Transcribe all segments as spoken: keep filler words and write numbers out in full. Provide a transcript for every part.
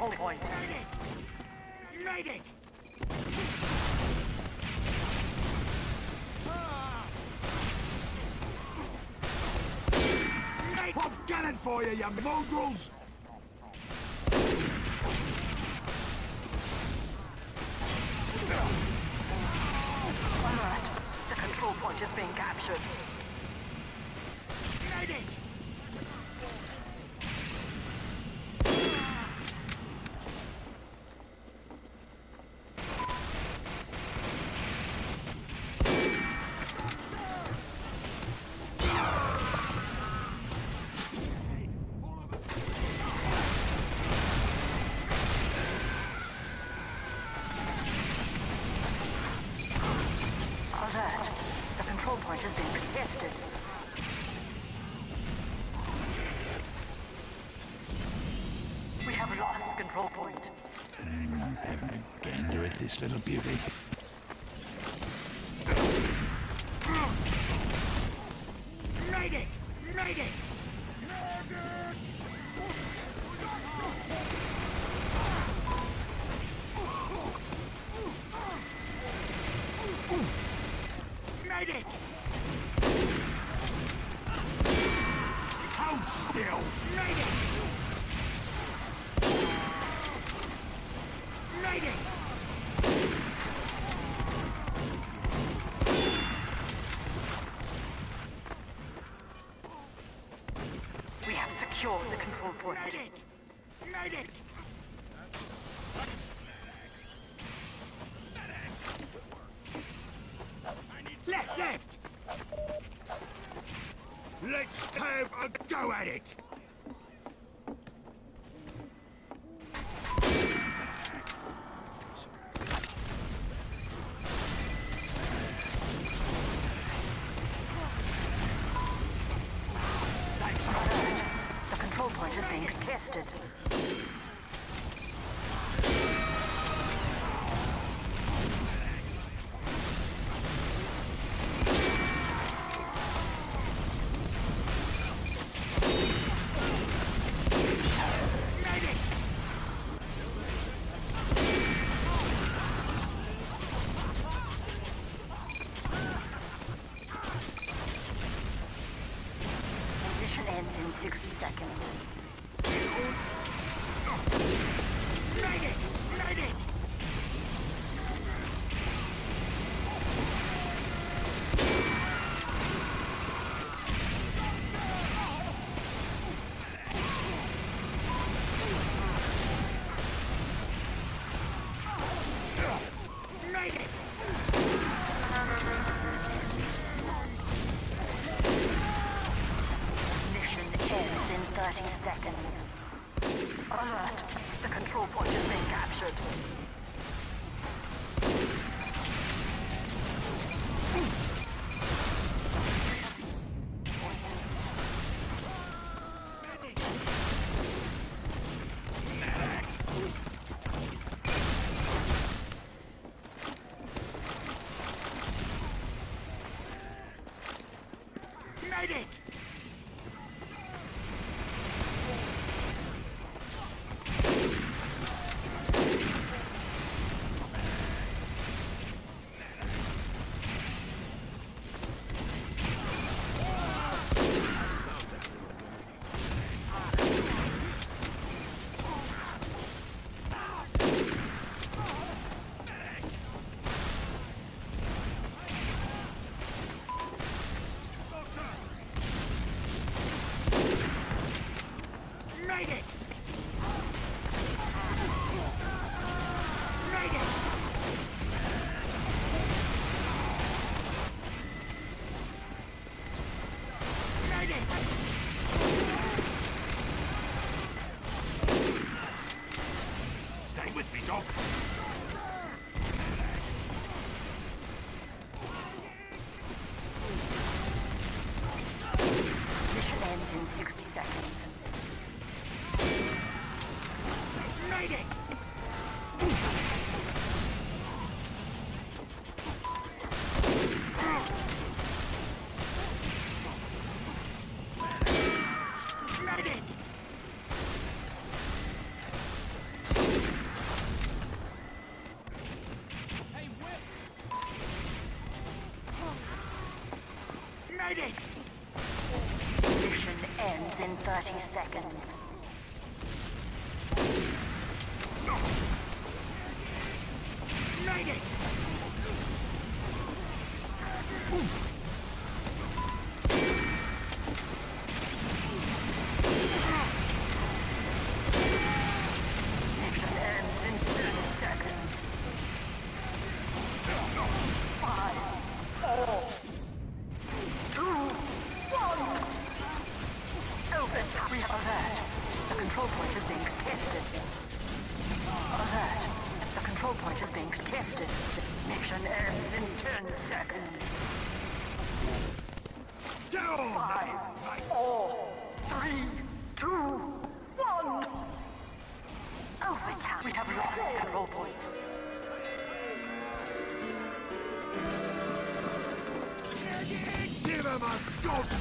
control point. Medic! Medic! Pop cannon for you, you mongrels! Alert. The control point is being captured. Medic! Alert. The control point is being contested. We have lost the control point. I'm having a gander at this little beauty. Medic! Medic! Medic! Hold still! Medic! Medic! We have secured the control point. Medic! Medic! Left, left! Let's have a go at it! Thanks, Alert. The control point is being contested. Medic! Mission ends in sixty seconds. Medic! Medic! Medic! Mission ends in thirty seconds. Alert. The control point is being captured. Medic! Medic! Medic! Medic! Stay with me, Doc. Mission ends in sixty seconds. Medic! Medic! thirty seconds. Mayday! Mission ends in thirty seconds. Five, four, two, one. Open. We have alert. The control point is being contested. Alert. The control point is being contested. Mission ends in ten seconds. Down! Five, four, three, two, one. Overtime. We have lost the control point. Give him a good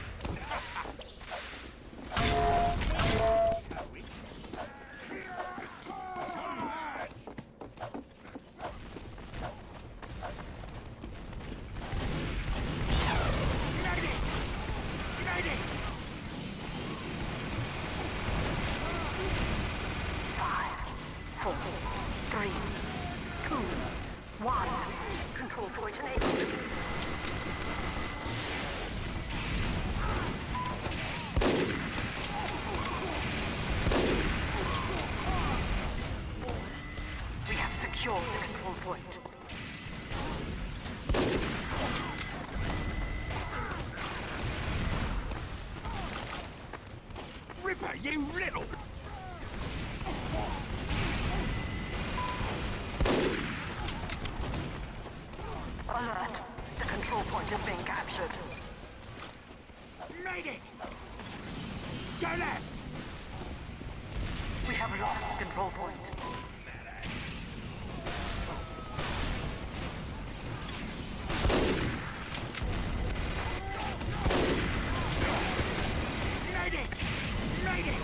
Five, four, three, two, one. Control point enabled. We have secured the control point. Ripper, you little! Alert. The control point is being captured. Mayday! Go left! We have lost the control point. Mayday! Mayday!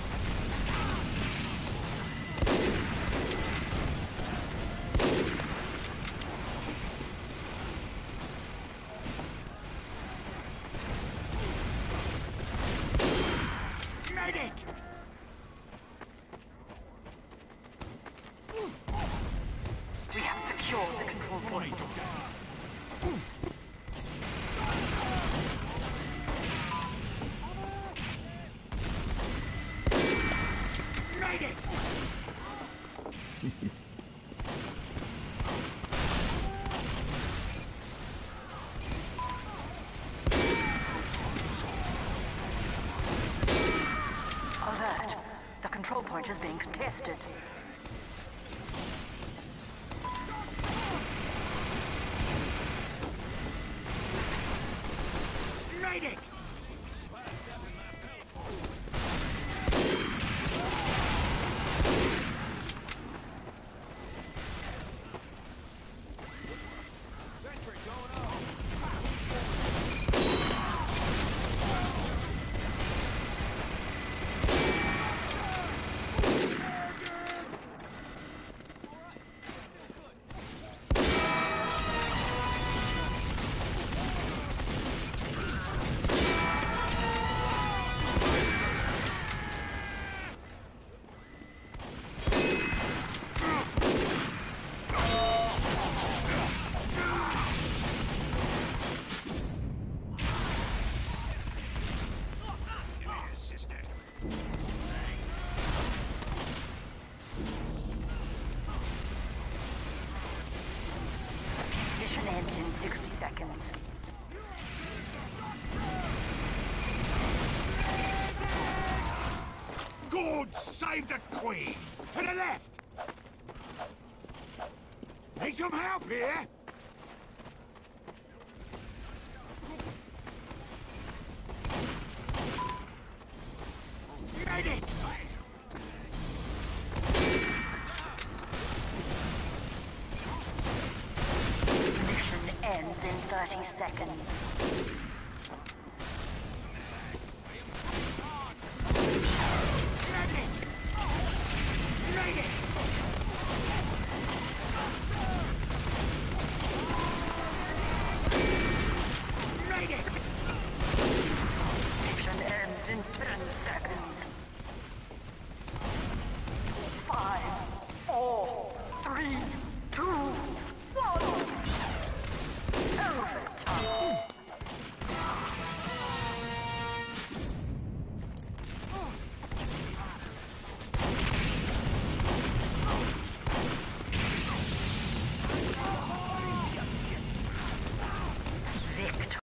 Medic! We have secured the control point. Medic! Alert. The control point is being contested. Medic! Mission ends in sixty seconds. God save the Queen! To the left! Need some help here? Medic! Mission ends in thirty seconds. Medic! Medic!